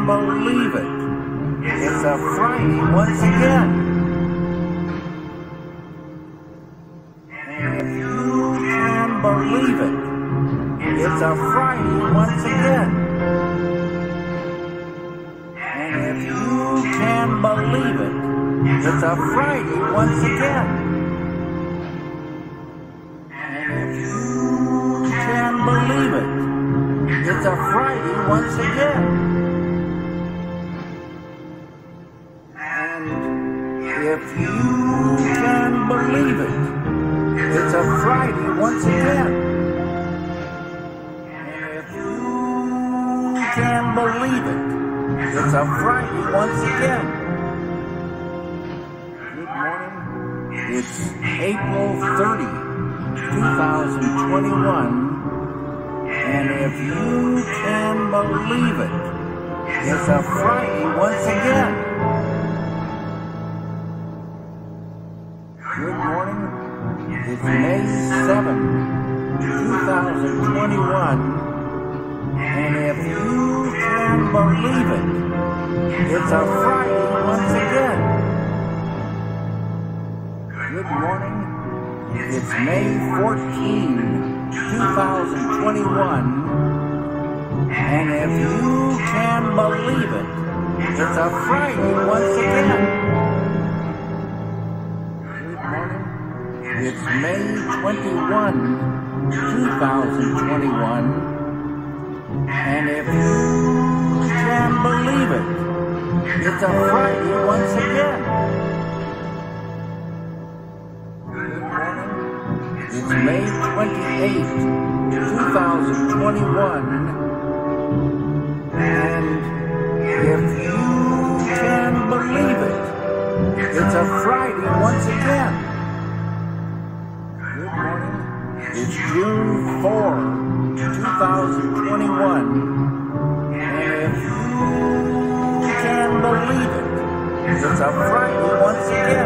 believe it. It's a Friday once again. And if you can believe it, it's a Friday once again. And if you can believe it, it's a Friday once again. And if you can believe it, it's a Friday once again. And if you can believe it, it's a Friday once again. And if you can believe it, it's a Friday once again. Good morning. It's April 30, 2021. And if you can believe it, it's a Friday once again. Good morning. It's May 7, 2021. And if you can believe it, it's a Friday once again. Good morning. It's May 14, 2021. And if you can believe it, it's a Friday once again. Good morning. It's May 21, 2021. And if you can believe it, it's a Friday once again. Good morning. It's May 28, 2021. And if you can believe it, it's a Friday once again. Good morning. It's June 4, 2021. And if you can believe it, it's a Friday once again.